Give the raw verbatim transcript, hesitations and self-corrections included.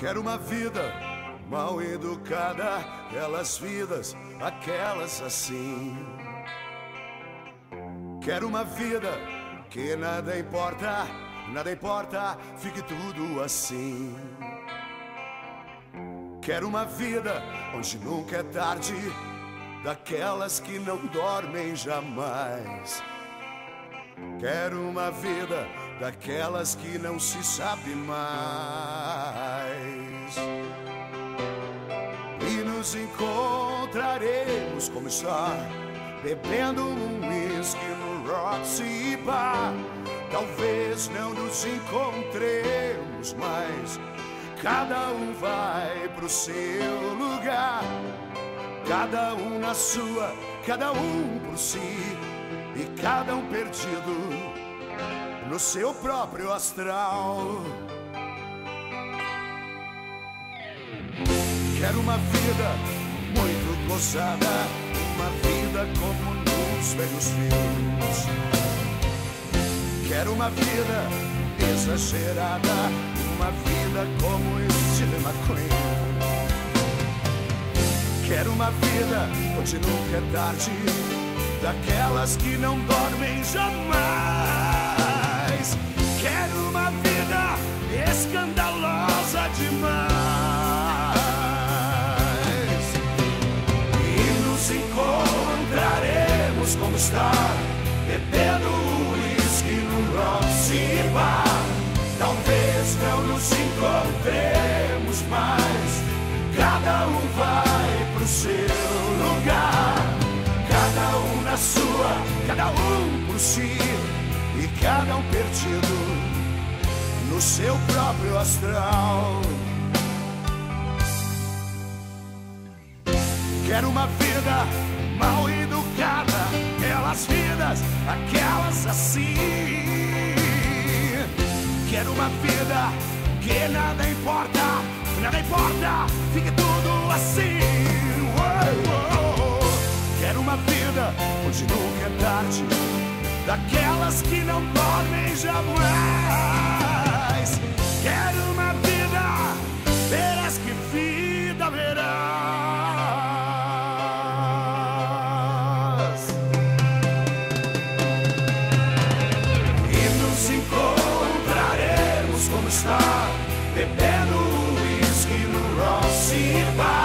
Quero uma vida mal educada, aquelas vidas, aquelas assim. Quero uma vida que nada importa, nada importa, fique tudo assim. Quero uma vida onde nunca é tarde, daquelas que não dormem jamais. Quero uma vida daquelas que não se sabe mais. E nos encontraremos como está, bebendo um whisky no Roxy Bar. Talvez não nos encontremos mais, cada um vai pro seu lugar, cada um na sua, cada um por si, e cada um perdido no seu próprio astral. Quero uma vida muito gozada, uma vida como nos velhos filmes. Quero uma vida exagerada, uma vida como Steve McQueen. Quero uma vida onde nunca é tarde, daquelas que não dormem jamais. Quero uma vida escandalosa demais. E nos encontraremos como está, bebendo uísque no Roxy Bar. Talvez não nos encontremos mais, cada um vai pro seu lugar, cada um na sua, cada um por si, e cada um perdido no seu próprio astral. Quero uma vida mal educada, aquelas vidas, aquelas assim. Quero uma vida que nada importa, nada importa, fique tudo assim. Quero uma vida onde nunca é tarde, daquelas que não dormem jamais. Quero uma vida, verás que vida verás. E nos encontraremos como está, bebendo uísque no Roxy Bar.